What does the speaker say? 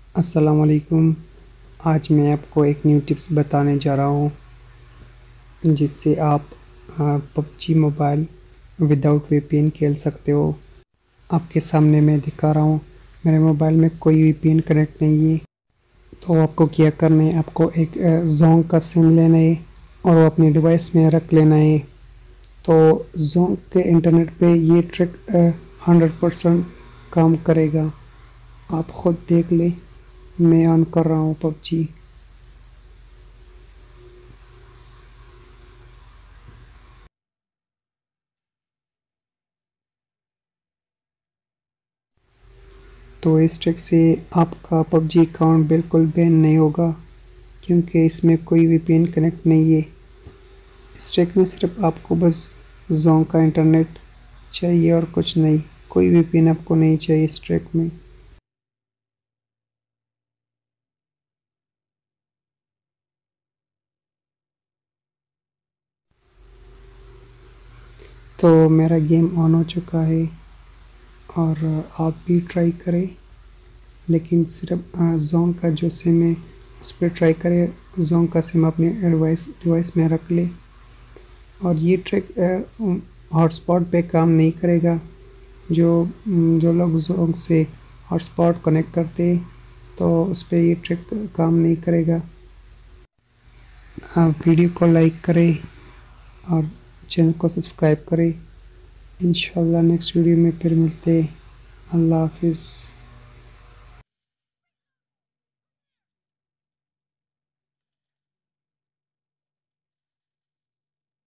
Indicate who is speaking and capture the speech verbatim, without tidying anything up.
Speaker 1: अस्सलाम वालेकुम। आज मैं आपको एक न्यू टिप्स बताने जा रहा हूँ जिससे आप पबजी मोबाइल विदाउट वीपीएन खेल सकते हो। आपके सामने मैं दिखा रहा हूँ, मेरे मोबाइल में कोई वीपीएन कनेक्ट नहीं है। तो आपको क्या करना है, आपको एक जोंग का सिम लेना है और वो अपनी डिवाइस में रख लेना है। तो जोंग के इंटरनेट पे ये ट्रिक हंड्रेड परसेंट काम करेगा। आप खुद देख ले, मैं ऑन कर रहा हूँ पबजी। तो इस ट्रिक से आपका पबजी अकाउंट बिल्कुल बैन नहीं होगा, क्योंकि इसमें कोई वीपीएन कनेक्ट नहीं है। इस ट्रिक में सिर्फ आपको बस जोंग का इंटरनेट चाहिए और कुछ नहीं, कोई वीपीएन आपको नहीं चाहिए इस ट्रिक में। तो मेरा गेम ऑन हो चुका है और आप भी ट्राई करें, लेकिन सिर्फ जोंग का जो सिम है उस पर ट्राई करें। जोंग का सिम अपने डिवाइस डिवाइस में रख ले। और ये ट्रिक हॉटस्पॉट पे काम नहीं करेगा। जो जो लोग जोंग से हॉटस्पॉट कनेक्ट करते तो उस पर ये ट्रिक काम नहीं करेगा। आप वीडियो को लाइक करें और चैनल को सब्सक्राइब करें। इंशाल्लाह नेक्स्ट वीडियो में फिर मिलते हैं। अल्लाह हाफिज़।